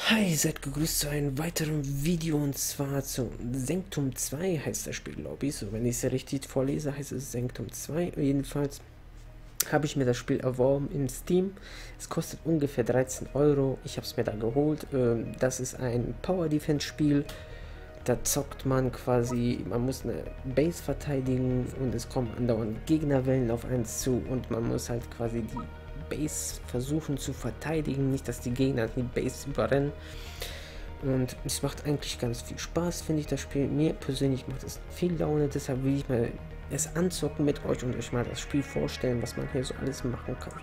Hi, seid gegrüßt zu einem weiteren Video und zwar zu Sanctum 2 heißt das Spiel, glaube ich. So, wenn ich es ja richtig vorlese, heißt es Sanctum 2. Jedenfalls habe ich mir das Spiel erworben in Steam. Es kostet ungefähr 13 Euro. Ich habe es mir da geholt. Das ist ein Power Defense Spiel. Da zockt man quasi, man muss eine Base verteidigen und es kommen andauernd Gegnerwellen auf einen zu und man muss halt quasi die Base versuchen zu verteidigen, nicht dass die Gegner die Base überrennen. Und es macht eigentlich ganz viel Spaß, finde ich, das Spiel. Mir persönlich macht es viel Laune, deshalb will ich mal es anzocken mit euch und euch mal das Spiel vorstellen, was man hier so alles machen kann.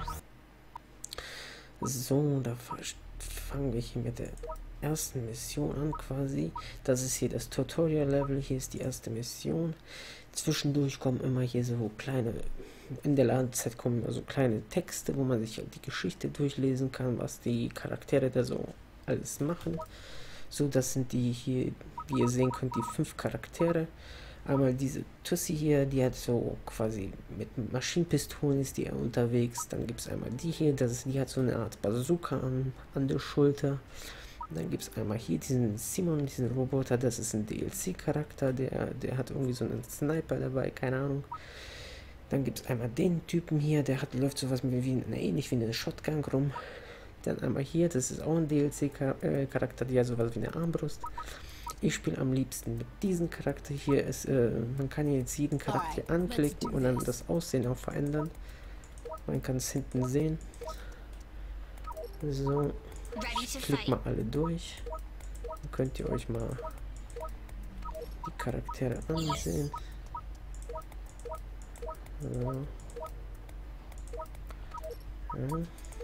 So, da fangen wir hier mit der ersten Mission an quasi. Das ist hier das Tutorial-Level, hier ist die erste Mission. Zwischendurch kommen immer hier so kleine, in der Ladezeit kommen so kleine Texte, wo man sich halt die Geschichte durchlesen kann, was die Charaktere da so alles machen. So, das sind die hier, wie ihr sehen könnt, die 5 Charaktere. Einmal diese Tussi hier, die hat so quasi mit Maschinenpistolen ist die unterwegs. Dann gibt es einmal die hier, die hat so eine Art Bazooka an der Schulter. Dann gibt es einmal hier diesen Simon, diesen Roboter, das ist ein DLC-Charakter, der hat irgendwie so einen Sniper dabei, keine Ahnung. Dann gibt es einmal den Typen hier, läuft sowas ähnlich wie eine Shotgun rum. Dann einmal hier, das ist auch ein DLC-Charakter, die hat sowas wie eine Armbrust. Ich spiele am liebsten mit diesem Charakter hier. Man kann jetzt jeden Charakter anklicken und dann das Aussehen auch verändern. Man kann es hinten sehen. So, ich klicke mal alle durch. Dann könnt ihr euch mal die Charaktere ansehen. So. Ja.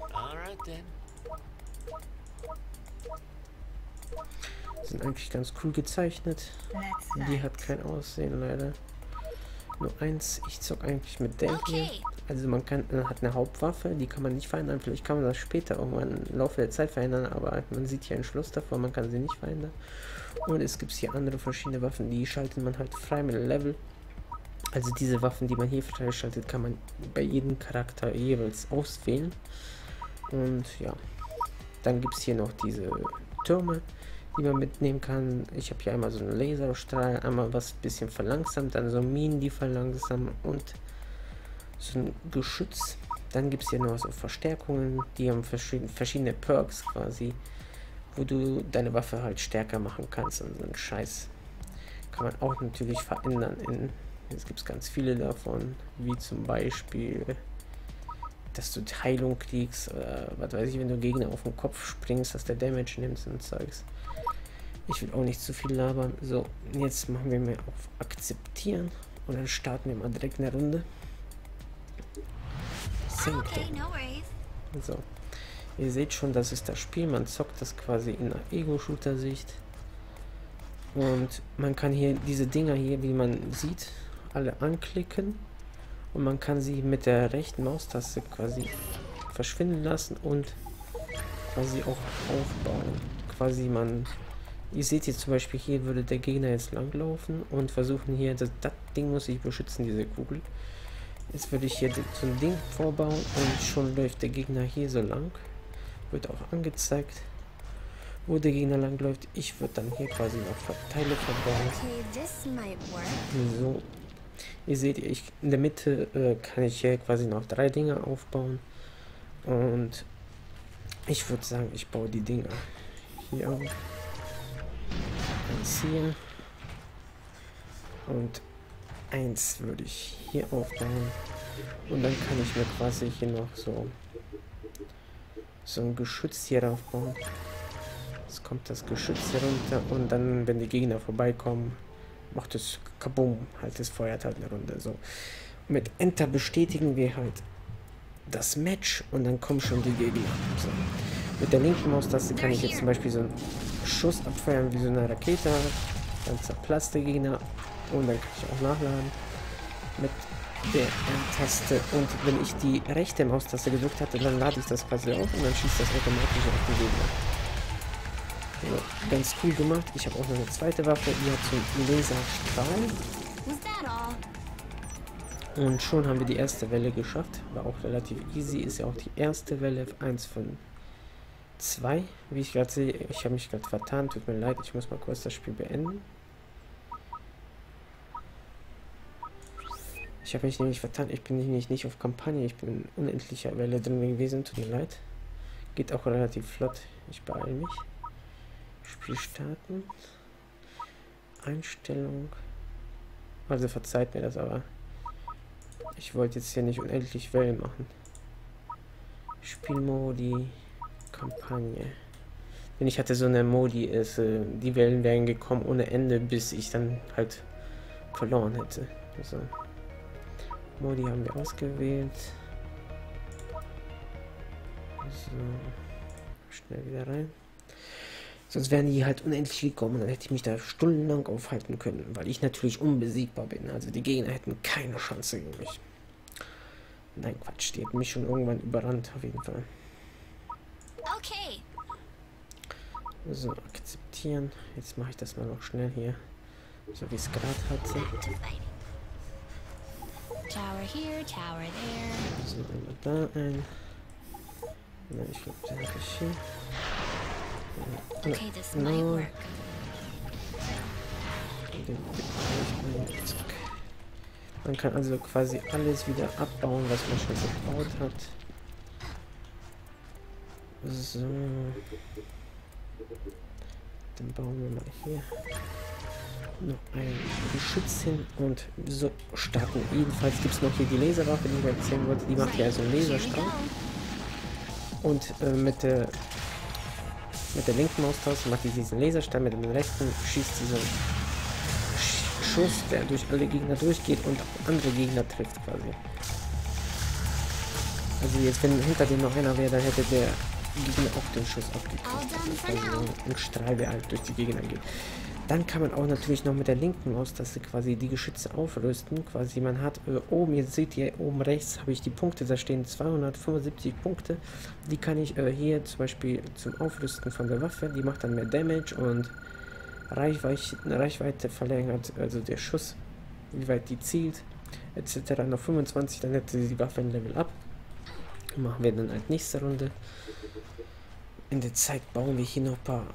Sind eigentlich ganz cool gezeichnet. Die hat kein Aussehen leider. Nur eins, ich zock eigentlich mit der hier. Also man hat eine Hauptwaffe, die kann man nicht verändern. Vielleicht kann man das später irgendwann im Laufe der Zeit verändern, aber man sieht hier einen Schluss davor, man kann sie nicht verändern. Und es gibt hier andere verschiedene Waffen, die schaltet man halt frei mit Level. Also diese Waffen, die man hier freischaltet, kann man bei jedem Charakter jeweils auswählen. Und ja, dann gibt es hier noch diese Türme, die man mitnehmen kann. Ich habe hier einmal so einen Laserstrahl, einmal was ein bisschen verlangsamt, dann so Minen, die verlangsamen und so ein Geschütz. Dann gibt es hier noch so Verstärkungen, die haben verschiedene Perks quasi, wo du deine Waffe halt stärker machen kannst und so einen Scheiß. Kann man auch natürlich verändern. Es gibt ganz viele davon, wie zum Beispiel, dass du Heilung kriegst oder was weiß ich, wenn du Gegner auf den Kopf springst, dass der Damage nimmt und Zeugs. Ich will auch nicht zu viel labern. So, jetzt machen wir mal auf Akzeptieren und dann starten wir mal direkt eine Runde. So, ihr seht schon, das ist das Spiel. Man zockt das quasi in einer Ego-Shooter-Sicht. Und man kann hier diese Dinger hier, wie man sieht, alle anklicken. Und man kann sie mit der rechten Maustaste quasi verschwinden lassen und quasi auch aufbauen. Quasi ihr seht jetzt zum Beispiel, hier würde der Gegner jetzt langlaufen und versuchen hier, das Ding muss ich beschützen, diese Kugel. Jetzt würde ich hier so ein Ding vorbauen und schon läuft der Gegner hier so lang. Wird auch angezeigt, wo der Gegner lang läuft. Ich würde dann hier quasi noch Teile verbauen. So. Ihr seht, in der Mitte kann ich hier quasi noch 3 Dinger aufbauen. Und ich würde sagen, ich baue die Dinger hier auf. Eins hier. Und eins würde ich hier aufbauen. Und dann kann ich mir quasi hier noch so ein Geschütz hier aufbauen. Jetzt kommt das Geschütz hier runter und dann, wenn die Gegner vorbeikommen, macht es kabum, halt, es feuert halt eine Runde. So. Mit Enter bestätigen wir halt das Match und dann kommen schon die Gegner. So. Mit der linken Maustaste kann ich jetzt zum Beispiel so einen Schuss abfeuern wie so eine Rakete. Dann zerplatzt der Gegner und dann kann ich auch nachladen mit der Taste. Und wenn ich die rechte Maustaste gedrückt hatte, dann lade ich das quasi auf und dann schießt das automatisch auf den Gegner. Ja, ganz cool gemacht. Ich habe auch noch eine zweite Waffe, die hat so einen Laserstrahl. Und schon haben wir die erste Welle geschafft. War auch relativ easy. Ist ja auch die erste Welle, eins von 2, wie ich gerade sehe. Ich habe mich gerade vertan, tut mir leid, ich muss mal kurz das Spiel beenden. Ich habe mich nämlich vertan, ich bin nämlich nicht auf Kampagne, ich bin in unendlicher Welle drin gewesen, tut mir leid. Geht auch relativ flott, ich beeile mich. Spiel starten. Einstellung. Also verzeiht mir das, aber ich wollte jetzt hier nicht unendlich Wellen machen. Spielmodi, Kampagne. Wenn ich hatte so eine Modi, ist, die Wellen wären gekommen ohne Ende, bis ich dann halt verloren hätte. Also, Modi haben wir ausgewählt. So, schnell wieder rein. Sonst wären die halt unendlich gekommen, dann hätte ich mich da stundenlang aufhalten können, weil ich natürlich unbesiegbar bin. Also die Gegner hätten keine Chance gegen mich. Nein, Quatsch, die hätten mich schon irgendwann überrannt, auf jeden Fall. Okay. So, akzeptieren. Jetzt mache ich das mal noch schnell hier, so wie es gerade hatte. Tower here, tower there. So, einmal da ein. Nein, ich glaube, den habe ich hier. Okay, this might work. Man kann also quasi alles wieder abbauen, was man schon gebaut hat. So. Dann bauen wir mal hier noch ein Geschütz hin und so starten. Jedenfalls gibt es noch hier die Laserwaffe, die ich erzählen wollte. Die macht ja so einen Laserstrahl. Und mit der linken Maustaste macht die diesen Laserstrahl, mit dem rechten schießt sie so einen Schuss, der durch alle Gegner durchgeht und auch andere Gegner trifft quasi. Also jetzt, wenn hinter dem noch einer wäre, dann hätte der Gegner auch den Schuss abgekriegt. Also ein Strahl, der halt durch die Gegner geht. Dann kann man auch natürlich noch mit der linken Maustaste quasi die Geschütze aufrüsten. Quasi man hat oben, jetzt seht ihr oben rechts, habe ich die Punkte, da stehen 275 Punkte. Die kann ich hier zum Beispiel zum Aufrüsten von der Waffe, die macht dann mehr Damage und Reichweite verlängert, also der Schuss, wie weit die zielt, etc. Noch 25, dann hätte sie die Waffe ein Level up. Machen wir dann als nächste Runde. In der Zeit bauen wir hier noch ein paar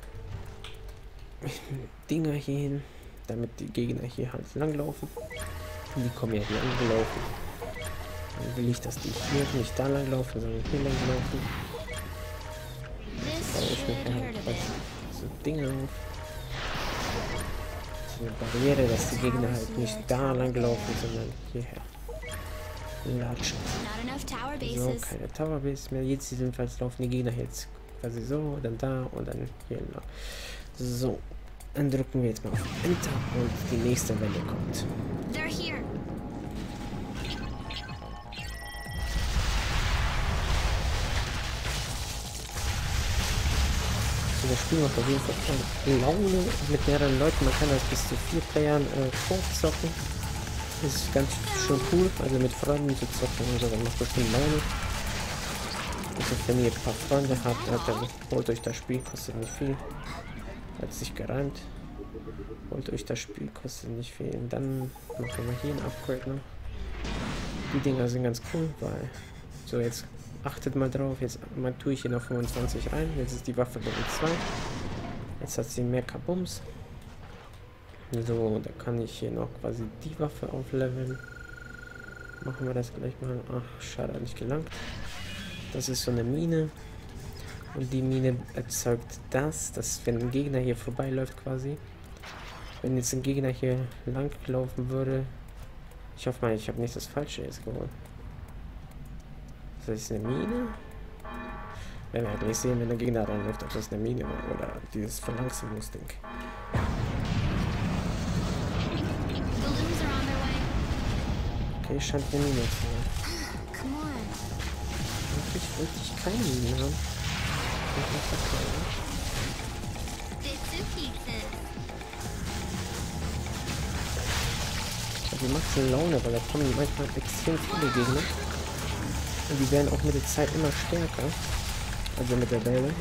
Dinger hier hin, damit die Gegner hier halt langlaufen. Und die kommen ja hier angelaufen. Dann will ich, dass die hier nicht da langlaufen, sondern hier langlaufen. Jetzt baue ich mir halt so Dinge auf. So eine Barriere, dass die Gegner halt nicht da langlaufen, sondern hierher latschen. So, keine Towerbase mehr. Jetzt jedenfalls laufen die Gegner jetzt quasi so, dann da und dann hier lang. So, dann drücken wir jetzt mal auf Enter und die nächste Welle kommt. So, das Spiel macht auf jeden Fall Laune mit mehreren Leuten. Man kann das bis zu 4 Playern hochzocken. Das ist ganz schön cool, also mit Freunden zu zocken und so, dann macht das schon Laune. Also wenn ihr ein paar Freunde habt, dann holt euch das Spiel, kostet nicht viel. Hat sich gereimt. Holt euch das Spiel, kostet nicht viel. Und dann machen wir hier ein Upgrade noch. Die Dinger sind ganz cool, weil so jetzt achtet mal drauf, jetzt mal tue ich hier noch 25 rein. Jetzt ist die Waffe Level 2. Jetzt hat sie mehr Kabums. So, da kann ich hier noch quasi die Waffe aufleveln. Machen wir das gleich mal. Ach, schade, hat nicht gelangt. Das ist so eine Mine. Und die Mine erzeugt das, dass wenn ein Gegner hier vorbeiläuft quasi, wenn jetzt ein Gegner hier lang laufen würde, ich hoffe mal, ich habe nicht das Falsche jetzt geholt. Das ist eine Mine. Werden wir gleich sehen, wenn der Gegner reinläuft, ob das eine Mine war oder dieses Verlangsamungsding. Okay, scheint eine Mine zu sein. Eigentlich wollte ich keine Mine haben. Also die macht so Laune, weil da kommen manchmal extrem viele Gegner. Und die werden auch mit der Zeit immer stärker. Also mit der Welle.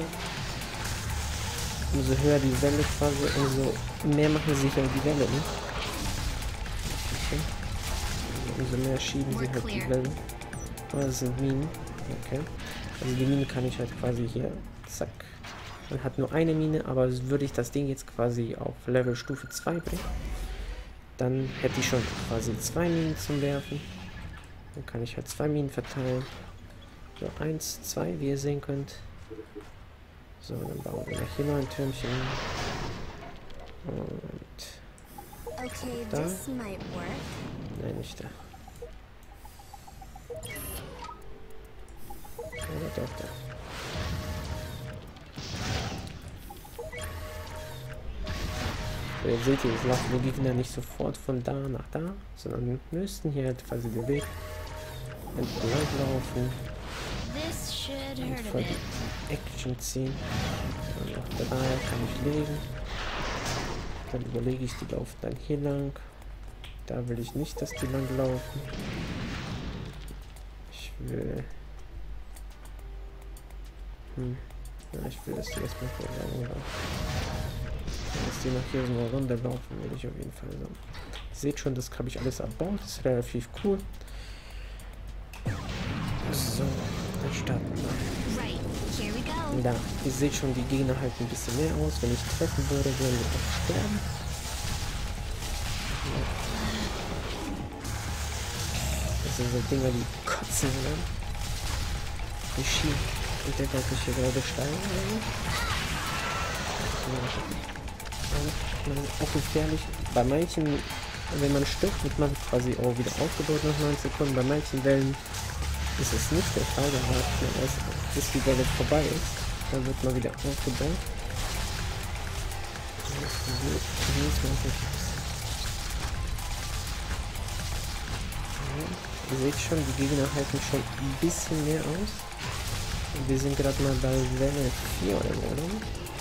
Umso höher die Welle quasi, umso mehr machen sie sich ja die Welle. Ne? Okay. Umso mehr schieben sie halt die Welle. Oh, das sind Minen. Okay. Also die Mine kann ich halt quasi hier Zack. Man hat nur eine Mine, aber würde ich das Ding jetzt quasi auf Level Stufe 2 bringen, dann hätte ich schon quasi 2 Minen zum Werfen. Dann kann ich halt 2 Minen verteilen. So, 1, 2, wie ihr sehen könnt. So, dann bauen wir hier noch ein Türmchen. Und Okay, da. this might work. Nein, nicht da. Oder doch da. So, jetzt seht ihr, jetzt laufen die Gegner nicht sofort von da nach da, sondern müssten hier halt quasi den Weg entlang laufen. This should Und hurt a voll bit. die Action ziehen. Und noch 3 kann ich legen. Dann überlege ich, die laufen dann hier lang. Da will ich nicht, dass die lang laufen. Ich will... Ja, ich will, dass die erstmal hier lang laufen. Dass die noch hier so eine Runde laufen, will ich auf jeden Fall so. Ihr seht schon, das habe ich alles erbaut. Das ist relativ cool. So, dann starten wir. Right, here we go. Da, ihr seht schon, die Gegner halten ein bisschen mehr aus. Wenn ich treffen würde, würden wir auch sterben. Ja. Das sind so Dinger, die kotzen, ne? Die schieben. Und der wird mich hier gerade steigen. Ja. Auch gefährlich. Bei manchen, wenn man stirbt, wird man quasi auch wieder aufgebaut nach 9 Sekunden. Bei manchen Wellen ist es nicht der Fall. Da wartet man erst, bis die Welle vorbei ist. Dann wird man wieder aufgebaut. Ihr seht schon, die Gegner halten schon ein bisschen mehr aus. Wir sind gerade mal bei Welle 4 oder so, oder?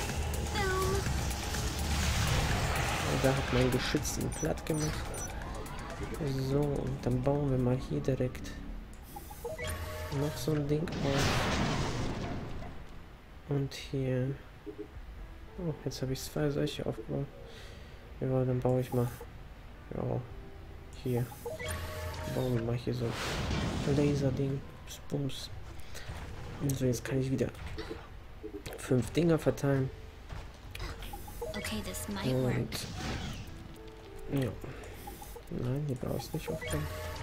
Und da hat mein Geschütz ihn platt gemacht. So, und dann bauen wir mal hier direkt noch so ein Ding auf. Und hier... Oh, jetzt habe ich 2 solche aufgebaut. Ja, dann baue ich mal... Ja, hier. Bauen wir mal hier so ein Laserding. Bums. Und so, jetzt kann ich wieder 5 Dinger verteilen. Okay, this might work. Und... Ja. Nein, die brauche ich nicht aufbauen.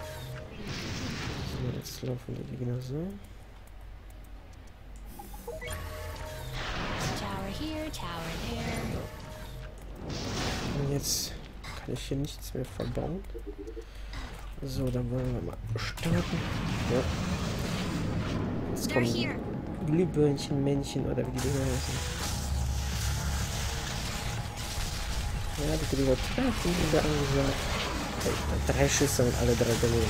So, jetzt laufen die Gegner so. Tower here, tower there. Und jetzt kann ich hier nichts mehr verbauen. So, dann wollen wir mal starten. Ja. Jetzt kommen Glühbirnchen, Männchen oder wie die Dinger heißen. Ja, die Gregor treffen, wie der angesagt. 3 Schüsse und alle 3 daneben.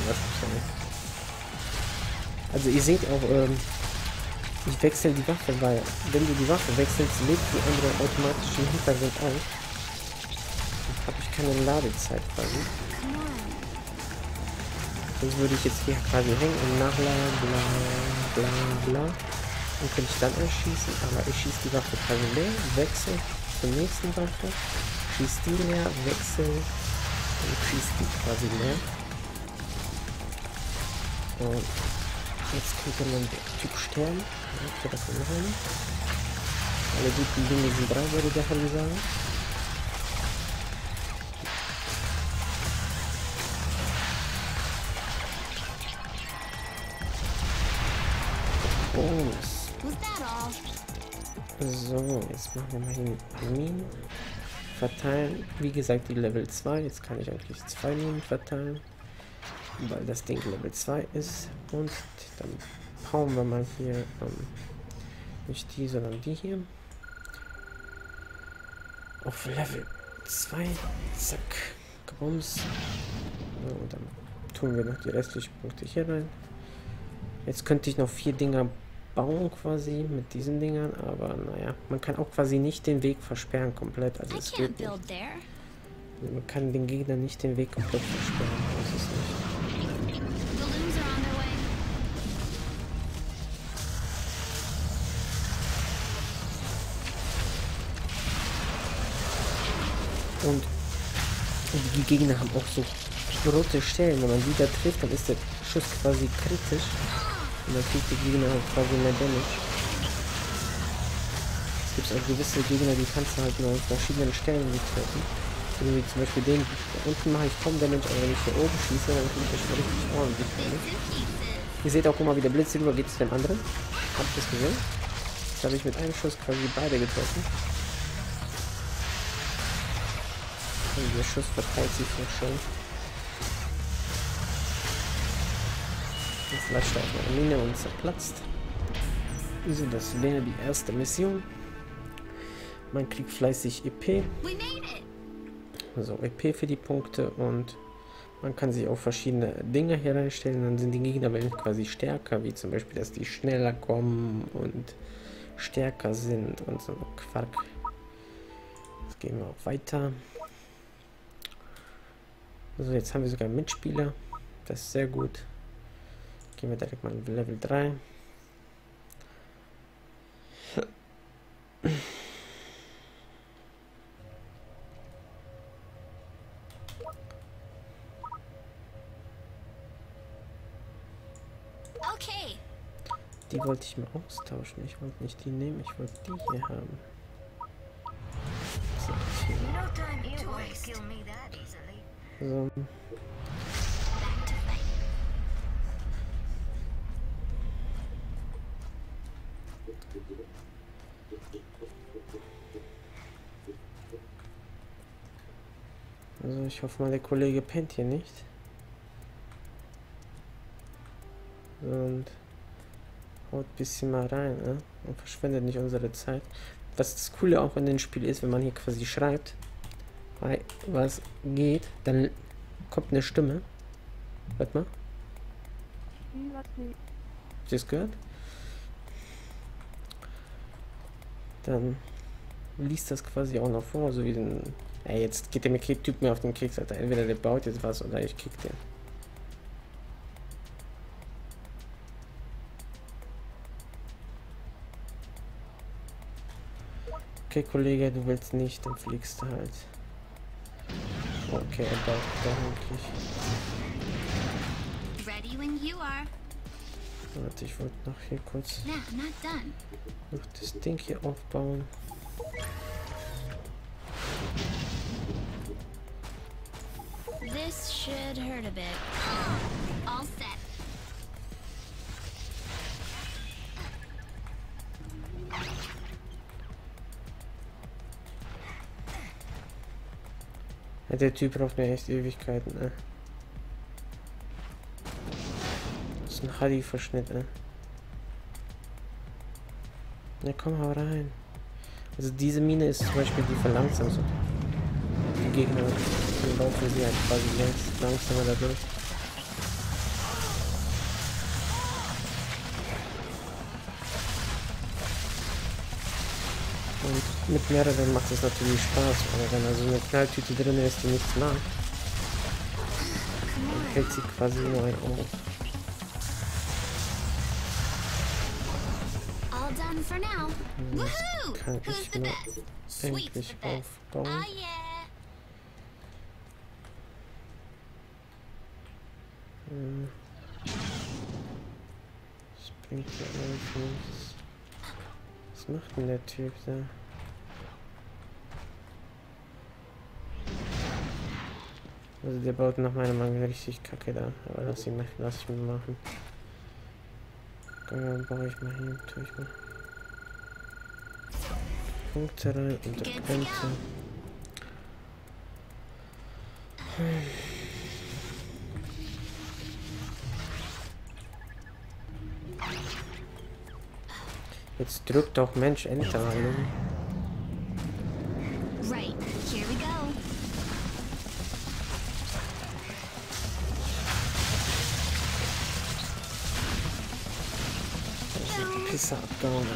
Also ihr seht auch, ich wechsle die Waffe, weil wenn du die Waffe wechselst, lebt die andere automatisch im Hintergrund auf. Dann habe ich keine Ladezeit quasi. Sonst würde ich jetzt hier quasi hängen und nachladen, bla bla bla. Und könnte ich dann erschießen, aber ich schieße die Waffe quasi leer, wechsle zur nächsten Waffe, schieße die leer, wechsle und schieße die quasi leer. Und jetzt könnte man der Typ sterben. Ja, das noch alle guten Dinge sind 3, würde der Harry sagen. So, jetzt machen wir mal hier ein paar Minen. Verteilen. Wie gesagt, die Level 2. Jetzt kann ich eigentlich 2 Minen verteilen. Weil das Ding Level 2 ist. Und dann hauen wir mal hier, nicht die, sondern die hier. Auf Level 2. Zack. Grums. So, und dann tun wir noch die restlichen Punkte hier rein. Jetzt könnte ich noch 4 Dinger bauen quasi mit diesen Dingern, aber naja, man kann auch quasi nicht den Weg versperren komplett, also es geht nicht. Man kann den Gegner nicht den Weg komplett versperren, das ist nicht. Und die Gegner haben auch so rote Stellen, wenn man die da trifft, dann ist der Schuss quasi kritisch. Und dann kriegt der Gegner halt quasi mehr Damage. gibt es auch gewisse Gegner, die kannst du halt nur an verschiedenen Stellen nicht treffen. Also wie zum Beispiel den. Da unten mache ich kaum Damage, aber wenn ich hier oben schieße, dann kriege ich schon richtig ordentlich Damage. Ihr seht auch, guck mal, wie der Blitz rüber geht zu dem anderen. Habt ihr das gesehen? Jetzt habe ich mit einem Schuss quasi beide getroffen. Und der Schuss verteilt sich ja schon. Jetzt lasst er auf meine Mine und zerplatzt. So, das wäre die erste Mission. Man kriegt fleißig EP. Also EP für die Punkte und man kann sich auch verschiedene Dinge hier reinstellen. Dann sind die Gegner quasi stärker, wie zum Beispiel, dass die schneller kommen und stärker sind und so Quark. Jetzt gehen wir auch weiter. Also jetzt haben wir sogar einen Mitspieler. Das ist sehr gut. Gehen wir direkt mal in Level 3. Okay. Die wollte ich mal austauschen. Ich wollte nicht die nehmen, ich wollte die hier haben. So, so. Also ich hoffe mal, der Kollege pennt hier nicht. Und haut ein bisschen mal rein, ne? Und verschwendet nicht unsere Zeit. Was das Coole auch in dem Spiel ist, wenn man hier quasi schreibt, was geht, dann kommt eine Stimme. Warte mal. Habt ihr es gehört? Dann liest das quasi auch noch vor, so wie den. Ey, jetzt geht der Typ mir auf den Keks, Alter. Entweder der baut jetzt was oder ich kick den. Okay, Kollege, du willst nicht, dann fliegst du halt. Okay, er baut doch wirklich. Warte, ich wollte noch hier kurz noch das Ding hier aufbauen. This should hurt a bit. All set. Ja, der Typ braucht mir echt Ewigkeiten, ne? Das ist ein Hadi-Verschnitt, ne? Na komm, hau rein. Also diese Mine ist zum Beispiel die verlangsamt so. Die Gegner laufen sie halt quasi langsamer dadurch. Und mit mehreren macht es natürlich Spaß, aber wenn da so eine Knalltüte drin ist, die nichts macht, dann hält sie quasi nur ein auf. Das kann ich nur endlich aufbauen. Das bringt ja alles nichts. Was macht denn der Typ da? Also der baut nach meiner Meinung richtig kacke da. Aber lass ich mir machen. Dann baue ich mal hin, tue ich mal Punkte rein und Punkte. Jetzt drückt doch Mensch Enter, hallo. Right, here we go. Pisser abgehauen.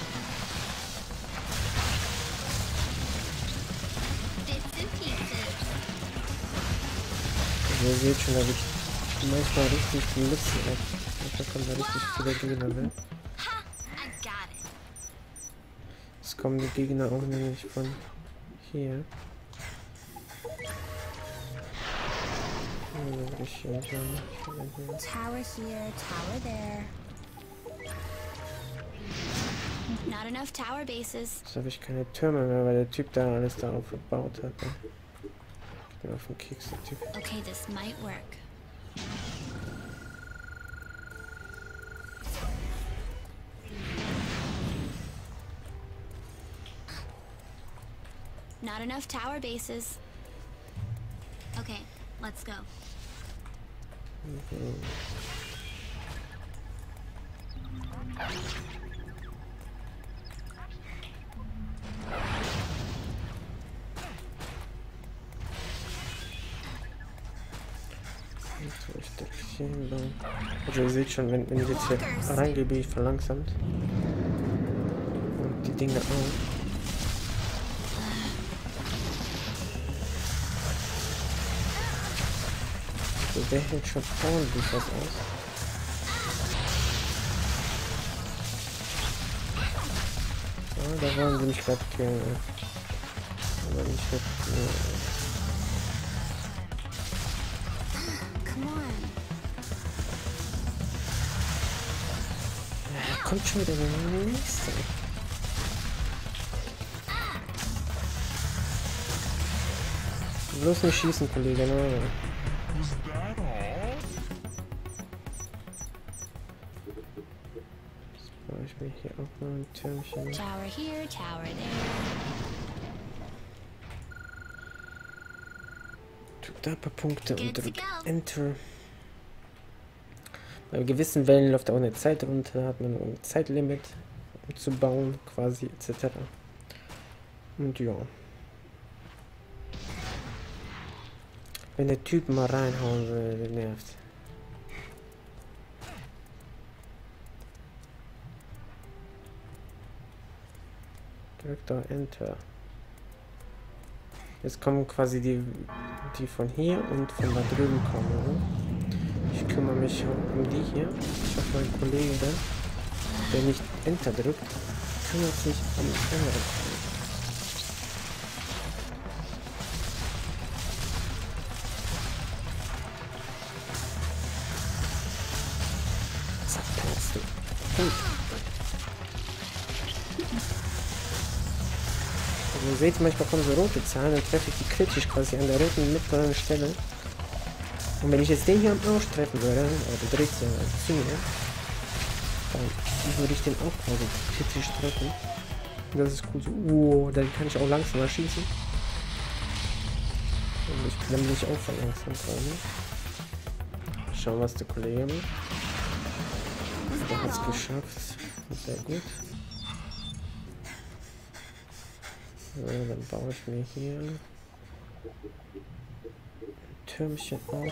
Also ihr seht schon, da wird manchmal richtig Blitze ab. Da kommen da richtig viele Gegner, ne? Es kommen die Gegner auch nämlich von hier. Tower here, tower there. Not enough tower bases. Jetzt habe ich keine Türme mehr, weil der Typ da alles darauf gebaut hat. Ne? Ich bin auf dem Keks, der Typ. Okay, this might work. Not enough tower bases. Okay, let's go. Also ihr seht schon, wenn ich jetzt hier reingehe, bin ich verlangsamt. Und die Dinge auch. So, der hält schon ordentlich was aus. Ah, da wollen sie mich gerade killen. Aber nicht mit... Kommt schon wieder der nächste. Bloß nicht schießen, Kollege. Ne? Jetzt brauche ich mir hier auch mal ein Türmchen. Tower here, tower there. Drück da ein paar Punkte und drück Enter. Bei gewissen Wellen läuft auch eine Zeit runter, hat man ein Zeitlimit, um zu bauen, quasi, etc. Und ja. Wenn der Typ mal reinhauen will, der nervt. Drück da Enter. Jetzt kommen quasi die von hier und von da drüben kommen, oder? Ich kümmere mich um die hier. Ich hoffe, mein Kollege, der nicht Enter drückt, kümmert sich um andere. Zack, platzt du. Gut. Also ihr seht, manchmal kommen so rote Zahlen, dann treffe ich die kritisch quasi an der roten mittleren Stelle. Und wenn ich jetzt den hier am Arsch treffen würde, oder du drehst ja zu mir, dann würde ich den auch quasi kritisch treffen. Und das ist cool so. Oh, dann kann ich auch langsamer schießen. Und ich bin nämlich auch verlangsamt quasi. Schauen, was der Kollege macht. Der hat es geschafft. Sehr gut. So, dann baue ich mir hier Türmchen auf.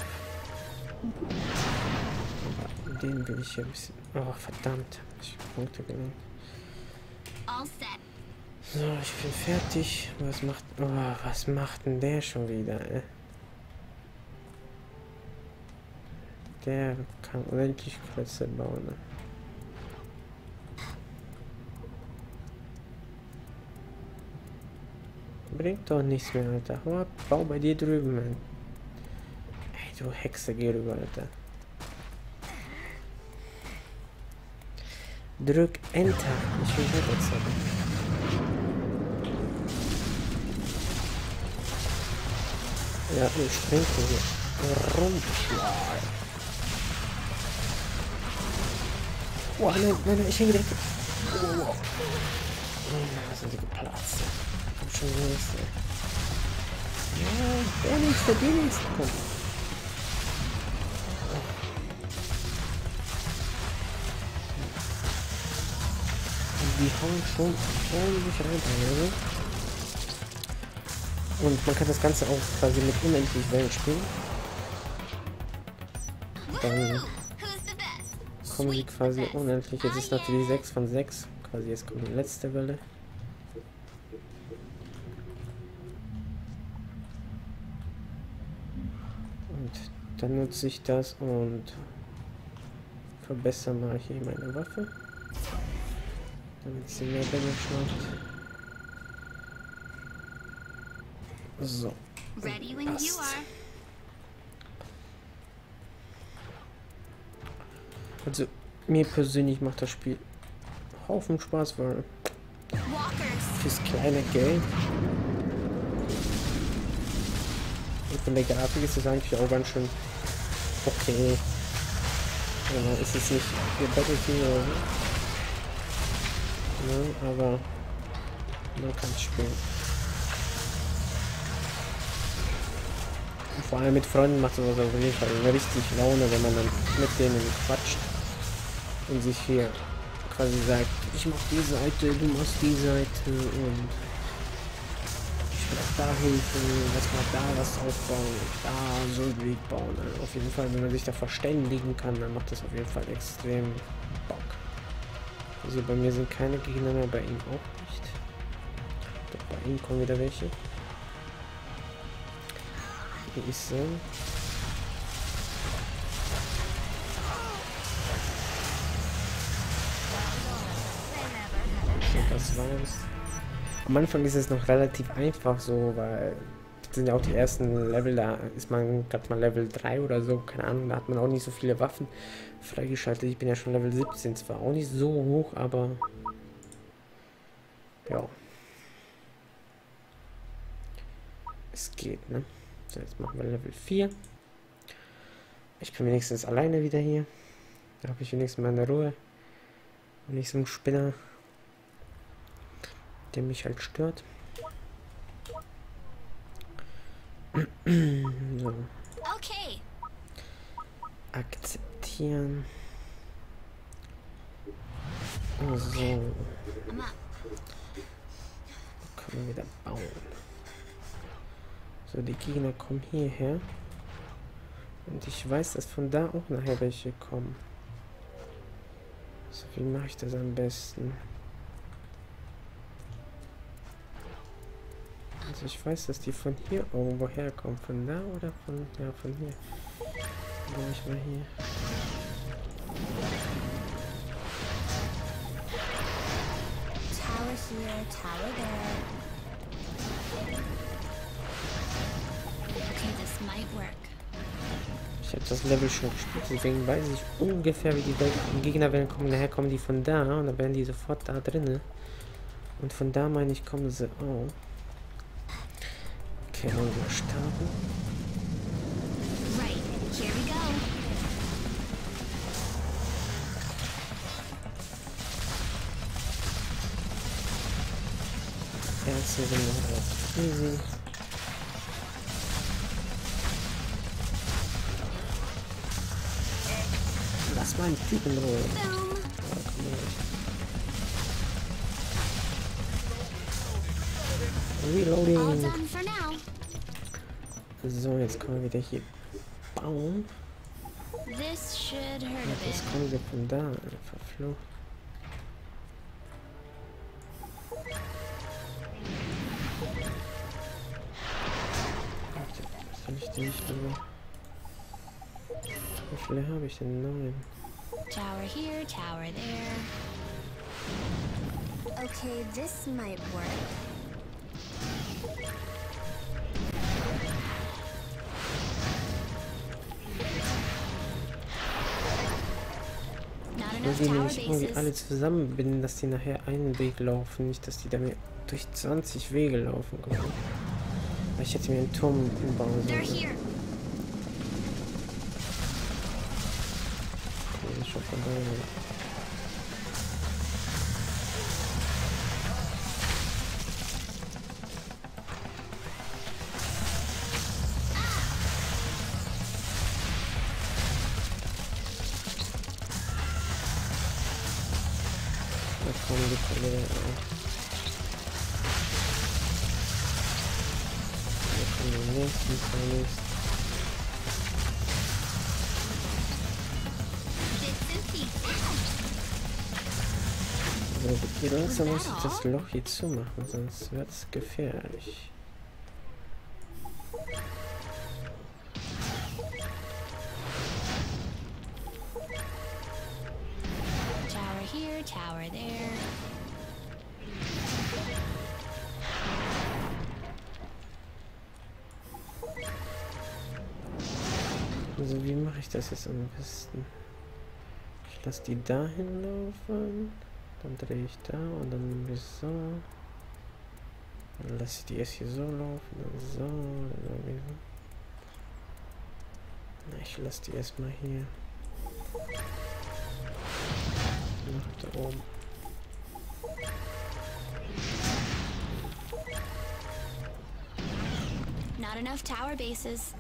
Aber den will ich hier ein bisschen... Oh, verdammt. Ich habe Punkte genommen. So, ich bin fertig. Was macht denn der schon wieder, ey? Der kann unendlich Klötze bauen, ne? Bringt doch nichts mehr, Alter. Hau ab, bau bei dir drüben, Mann. Du Hexe, geh rüber, Alter. Drück Enter. Ich will weiter zeigen. Ja, ich springe hier rum. Oh, nein, ich hänge direkt. Oh. Da sind die geplatzt. Komm schon, nächste. Ja, der nächste, komm. Die hauen schon ordentlich rein, also. Und man kann das Ganze auch quasi mit unendlich Wellen spielen. Dann kommen sie quasi unendlich. Jetzt ist natürlich 6 von 6. Quasi jetzt kommt die letzte Welle. Und dann nutze ich das und verbessere mal hier meine Waffe. Damit sie mehr Damage macht. So. Passt. Also, mir persönlich macht das Spiel Haufen Spaß, weil Walkers. fürs kleine Geld. Und von der Grafik ist es eigentlich auch ganz schön okay. Ja, ist es nicht der Battlefield oder so. Ja, aber man kann es spielen. Und vor allem mit Freunden macht sowas auf jeden Fall richtig Laune, wenn man dann mit denen quatscht und sich hier quasi sagt, ich mach die Seite, du machst die Seite und ich will auch da helfen, lass mal da was aufbauen, da so einen Weg bauen. Also auf jeden Fall, wenn man sich da verständigen kann, dann macht das auf jeden Fall extrem Bock. Also bei mir sind keine Gegner mehr, bei ihm auch nicht. Doch bei ihm kommen wieder welche. Hier ist sie. So, das war's. Am Anfang ist es noch relativ einfach so, weil das sind ja auch die ersten Level, da ist man gerade mal Level 3 oder so, keine Ahnung, da hat man auch nicht so viele Waffen freigeschaltet. Ich bin ja schon Level 17, zwar auch nicht so hoch, aber ja. Es geht, ne? So, jetzt machen wir Level 4. Ich bin wenigstens alleine wieder hier. Da habe ich wenigstens meine Ruhe. Und nicht so ein Spinner, der mich halt stört. So. Okay. Akzeptieren. So. I'm up. Können wir wieder bauen. So, die Gegner kommen hierher. Und ich weiß, dass von da auch nachher welche kommen. So, wie mache ich das am besten? Also ich weiß, dass die von hier irgendwo herkommen. Von da oder von... Ja, von hier. Dann ich mal hier. Tower here, tower there. Okay, this might work. Ich habe das Level schon gespielt, deswegen weiß ich ungefähr, wie die Gegner werden kommen. Nachher kommen die von da und dann werden die sofort da drinne. Und von da meine ich, kommen sie auch. Okay, wollen wir starten. Right, here we go. Erste Runde relativ easy. Lass mal einen Typen rollen. Boom. Ja, komm mal. All Reloading. done for now. So, jetzt können wir wieder hier bauen. This should hurt a Und jetzt bit. kommen wir von da. Verflucht. Was soll ich denn nicht mehr? Wie viele habe ich denn? 9. Tower here, tower there. Okay, this might work. Not Ich will enough die tower nämlich irgendwie bases. alle zusammenbinden, dass die nachher einen Weg laufen. Nicht, dass die da mir durch 20 Wege laufen. Guck mal. Ich hätte mir einen Turm bauen They're sollen. here. Okay, ist schon vorbei. Da kommen die Kollegen auch. Da kommen die nächsten Kollegen. Bits and pieces. So, langsam muss ich das Loch hier zumachen, sonst wird es gefährlich. Tower here, tower there. Also wie mache ich das jetzt am besten? Ich lasse die dahin laufen. Dann drehe ich da und dann so. Dann lasse ich die erst hier so laufen. Dann so. Dann irgendwie so. Na, ich lasse die erstmal hier. Nach da oben. Not enough tower bases.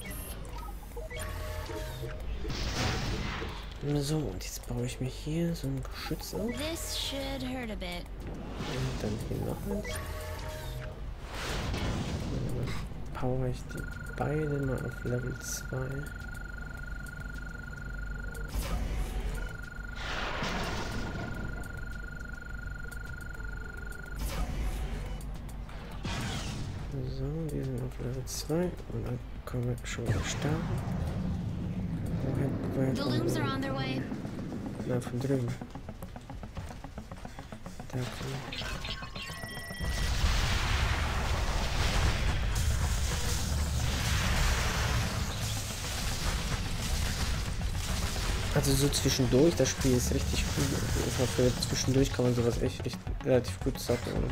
So, und jetzt baue ich mir hier so ein Geschütz auf. This should hurt a bit. Und dann hier noch eins. Dann power ich die beide mal auf Level 2. So, wir sind auf Level 2 und dann können wir schon wieder starten. The looms are on their way. Na, von drüben. Da kommen. Also so zwischendurch, das Spiel ist richtig gut. Also für zwischendurch kann man sowas echt relativ gut zocken. Oder?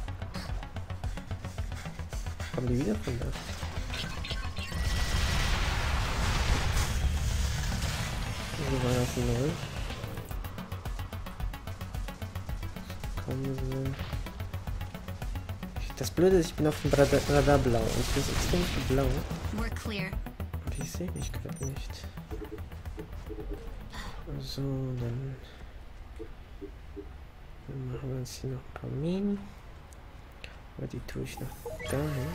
Kommen die wieder von da? Wie war das neu? Kommen sie. Das Blöde ist, ich bin auf dem Radar blau und ich bin extrem viel blau. We're clear. Und ich sehe mich gerade nicht. So, dann machen wir uns hier noch ein paar Minen. Aber die tue ich noch dahin.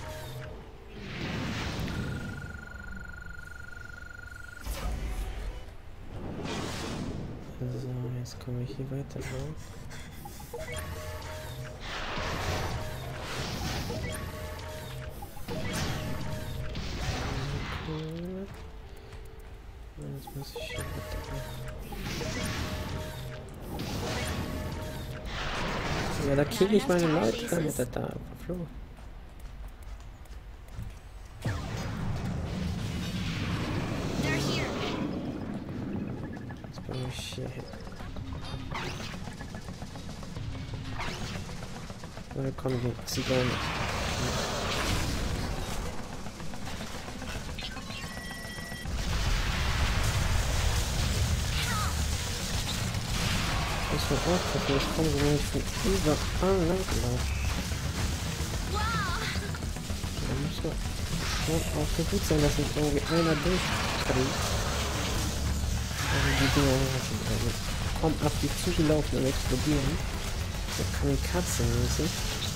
So, jetzt komme ich hier weiter raus. Jetzt muss ich hier weiter. Ja, da kill ich meine Leute damit da verflogen. Jetzt baue ich hier hin. Da kommen die Zigeuner. Ich muss auch gucken, ich komme so nicht von überall lang gelaufen. Da muss man schon auch gut sein, dass nicht irgendwie einer durchkriegt. Also die Dinger, also kommt auf die zugelaufen und explodieren. Da kann die Katze mäßig.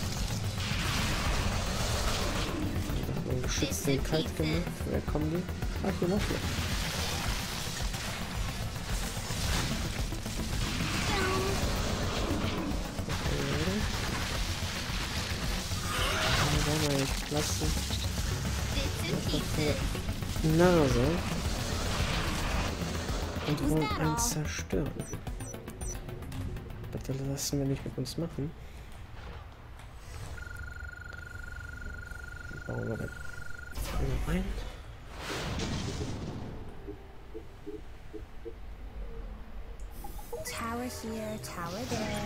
Und geschützt den kalt gemacht. Wer kommen die? Ach, hier noch mehr. Lassen. Nase. Und wollen eins zerstören. Bitte lassen wir nicht mit uns machen. Bauen wir dann ein. Tower here, tower there.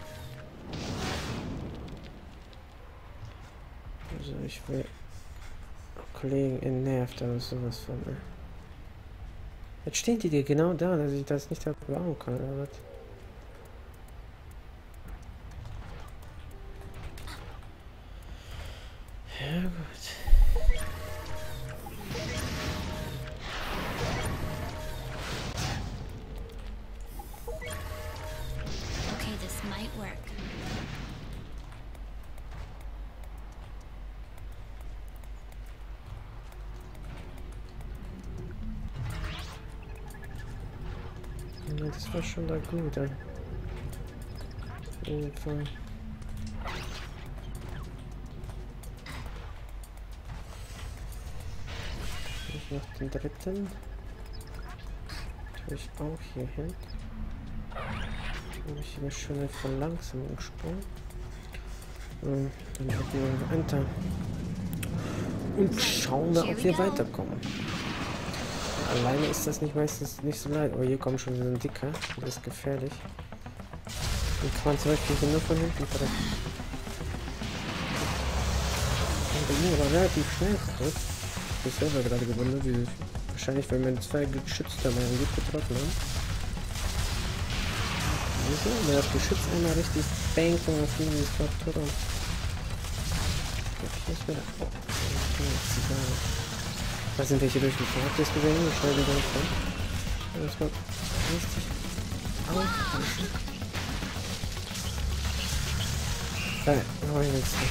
Also ich will Kollegen entnervt, aber sowas von. Jetzt stehen die dir genau da, dass ich das nicht bauen kann, oder was? Ja gut. Okay, this might work. Ja, das war schon da gut, dann. Auf jeden Fall. Ich noch den dritten. Tue ich auch hier hin. Habe ich hier schöne Verlangsamung gesprungen. Dann drücken wir Enter. Und schauen wir, ob wir weiterkommen. Alleine ist das nicht meistens nicht so leid. Oh, hier kommt schon so ein Dicker. Das ist gefährlich. Die kann man zum Beispiel hier nur von hinten treffen. Und bei ihm aber relativ schnell kaputt. Ich bin selber gerade gewundert, wie wahrscheinlich, weil meine zwei Geschütze mal gut getroffen haben. Wenn das Geschütz einmal richtig bangt, dann fliegen die sofort tot um. Da sind welche durchgefahren. Habt ihr es gesehen? Wie schnell die durchfahren? Das war richtig aufpassen. Nein, noch ein letztes.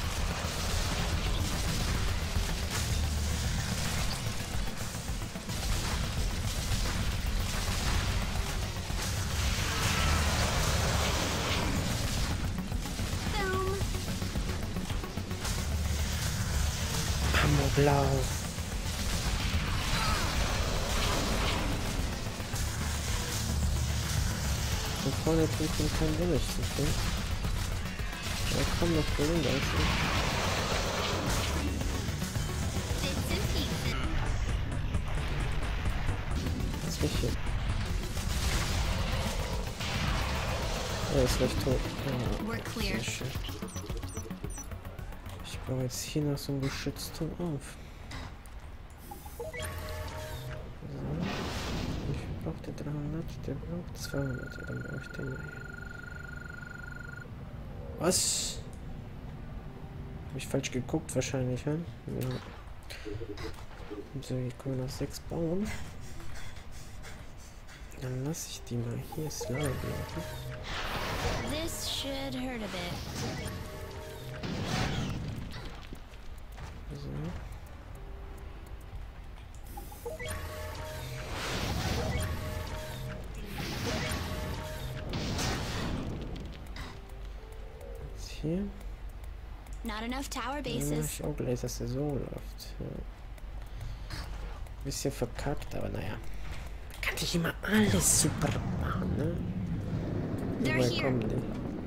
Blau. Von vorne tut ihm kein Damage zu viel. Da kommt noch wohl da ist das ist hier. Er ist gleich tot. Ja, sehr schön. Ich baue jetzt hier noch so ein Geschützturm auf. So. Wie viel braucht der 300? Der braucht 200. Ja, dann brauche ich den mal hier. Was? Habe ich falsch geguckt wahrscheinlich, hm? Ja. So, hier können wir noch 6 bauen. Dann lasse ich die mal hier Slime laufen. This should hurt a bit. So. Jetzt hier. Not enough tower Dann mach bases. ich auch gleich, dass der so läuft. Ja. Bisschen verkackt, aber naja. Kann nicht immer alles super machen, ne? Woher kommen die?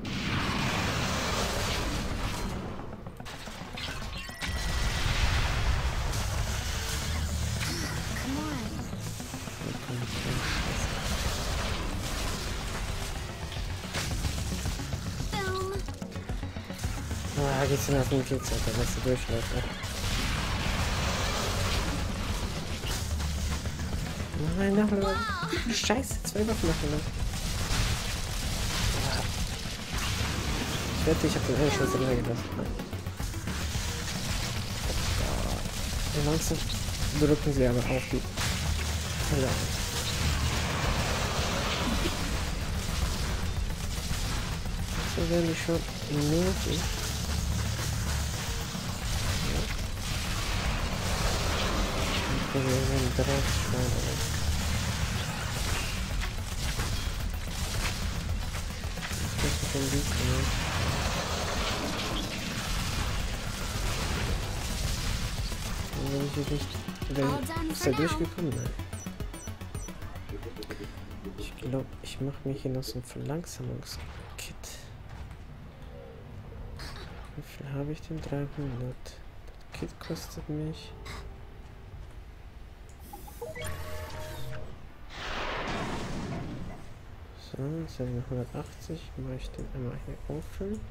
Ah, geht's denn auf den Keks, Alter, dass du durchläuft, ey. Nein, noch mal. Scheiße, 2 Waffen noch. Ich wette, ich hab den einen Schuss dabei gelassen. Ansonsten drücken sie aber auf die Hölle. So werden die schon nervig. Wir sind direkt Schweine. Das ist schon gut, ne? Wenn ich jetzt nicht... Ist er durchgekommen? Nein. Ich glaube, ich mache mir hier noch so ein Verlangsamungskit. Wie viel habe ich denn? 300. Das Kit kostet mich... So, jetzt haben wir 180. Mache ich den einmal hier auffüllen.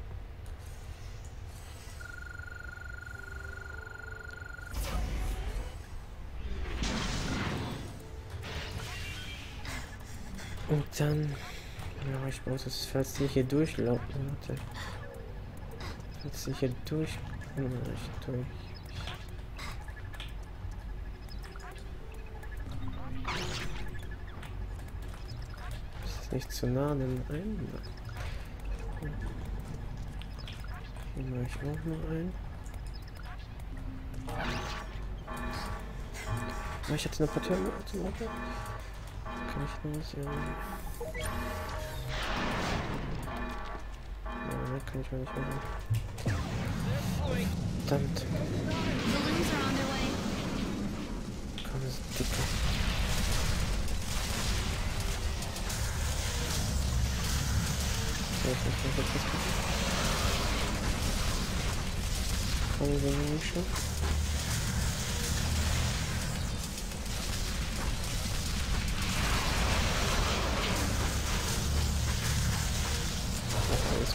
Und dann, ja, ich brauche das, falls die hier durchlaufen, warte. Falls die hier durch, Ist nicht zu nah an den einen. Hier mache ich auch noch ein. Oh, ich hatte eine Portale zum Auto. Kann ich nur was ja. Nein, kann ich mal nicht machen. Verdammt. Komm, das ist dicke. So, ich muss jetzt was machen. Kommen wir nicht schon.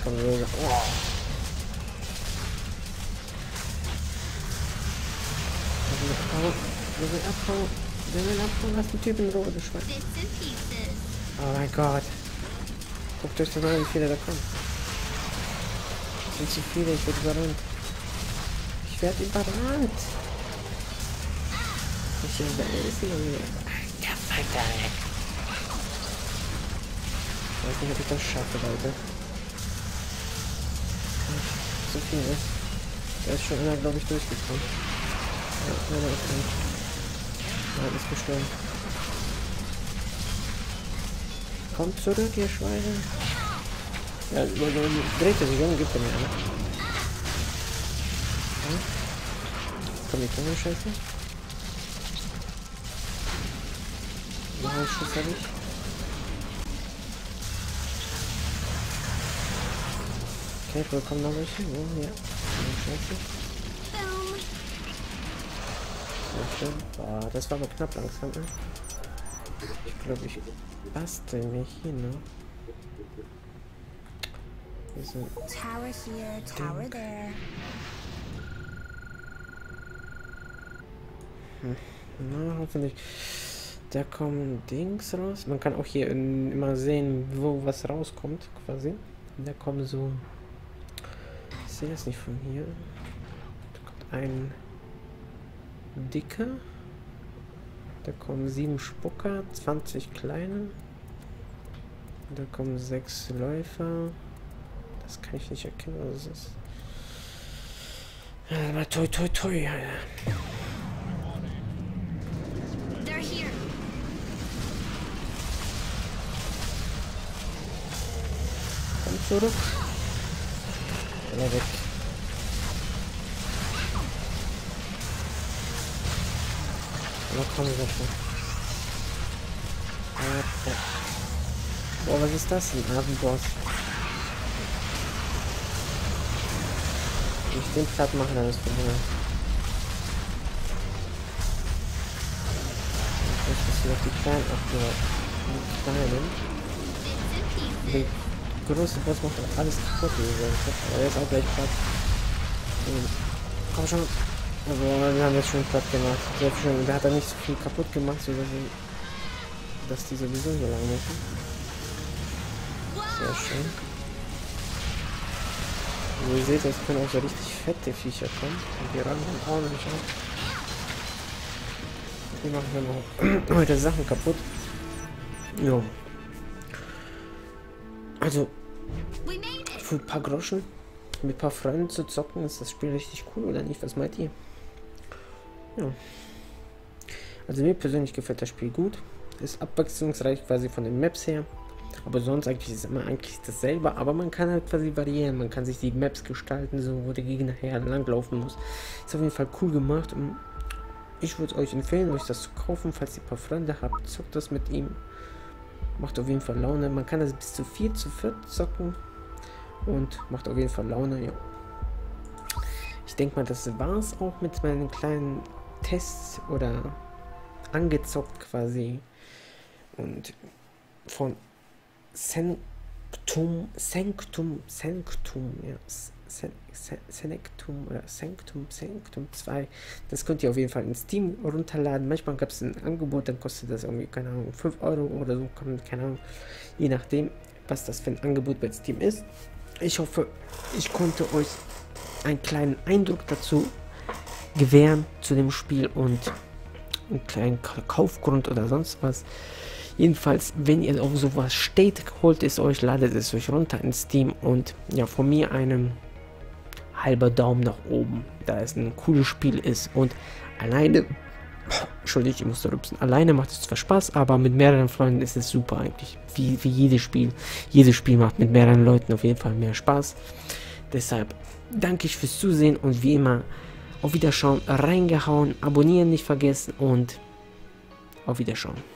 Komm, so. Oh. Der will abhauen. Lass den Typen in Ruhe, du Schwein. Oh mein Gott. Guckt euch das an, wie viele da kommen. Das sind zu viele, ich werde überrannt. Ich werde überrannt. Ich überlese mir. Alter, Falter weg. Ich weiß nicht, ob ich das schaffe, Leute. So viel ist. Da ist schon einer, glaube ich, durchgekommen. Ja, einer ist drin. Ja, ist gestorben. Kommt zurück, ihr Schweine. Ja, dreht er sich um, gibt er mir eine. Ja. Komm, die kleine Scheiße. Noch einen Schuss habe ich. Okay, wo kommen noch welche? Oh, ja. Scheiße. Sehr schön. Boah, das war aber knapp langsam, ne? Ich glaube, ich bastel mich hier noch. So. Tower here, tower there. Na, hoffentlich. Da kommen Dings raus. Man kann auch hier immer sehen, wo was rauskommt, quasi. Da kommen so. Ich sehe das nicht von hier. Da kommt ein Dicker. Da kommen 7 Spucker, 20 kleine. Da kommen 6 Läufer. Das kann ich nicht erkennen, was es ist. Aber toi toi toi, Alter. They're here. Komm zurück. Oder weg. Oder kommen wir schon. Boah, was ist das? Ein Abendboss. Nicht den platt machen, alles von mir. Ich muss ein bisschen auf die Kleinen achten. Die Kleinen. Der große Boss macht auch alles kaputt. Aber der ist auch gleich platt. Komm schon. Also wir haben jetzt schon platt gemacht. Der hat da nicht so viel kaputt gemacht, so dass die sowieso hier lang müssen. Sehr schön. Wie ihr seht, es können auch so richtig fette Viecher kommen. Und die ran und hauen mich auf. Die machen wir noch heute Sachen kaputt. Jo. Also, für ein paar Groschen mit ein paar Freunden zu zocken, ist das Spiel richtig cool, oder nicht? Was meint ihr? Ja. Also mir persönlich gefällt das Spiel gut. Ist abwechslungsreich quasi von den Maps her. Aber sonst eigentlich ist es immer eigentlich dasselbe. Aber man kann halt quasi variieren. Man kann sich die Maps gestalten, so wo der Gegner her langlaufen muss. Ist auf jeden Fall cool gemacht. Und ich würde euch empfehlen, euch das zu kaufen, falls ihr ein paar Freunde habt. Zockt das mit ihm. Macht auf jeden Fall Laune. Man kann das bis zu 4 zu 4 zocken. Und macht auf jeden Fall Laune, ja. Ich denke mal, das war es auch mit meinen kleinen Tests oder angezockt quasi. Und von Sanctum, ja, Sanctum 2. Das könnt ihr auf jeden Fall in Steam runterladen. Manchmal gab es ein Angebot, dann kostet das irgendwie, keine Ahnung, 5 Euro oder so, keine Ahnung, je nachdem, was das für ein Angebot bei Steam ist. Ich hoffe, ich konnte euch einen kleinen Eindruck dazu gewähren zu dem Spiel und einen kleinen Kaufgrund oder sonst was. Jedenfalls, wenn ihr auf sowas steht, holt es euch, ladet es euch runter in Steam und ja, von mir einen halber Daumen nach oben, da es ein cooles Spiel ist und alleine, Entschuldigung, ich musste rübsen, alleine macht es zwar Spaß, aber mit mehreren Freunden ist es super eigentlich, wie jedes Spiel. Jedes Spiel macht mit mehreren Leuten auf jeden Fall mehr Spaß. Deshalb danke ich fürs Zusehen und wie immer auf Wiederschauen, reingehauen, abonnieren nicht vergessen und auf Wiederschauen.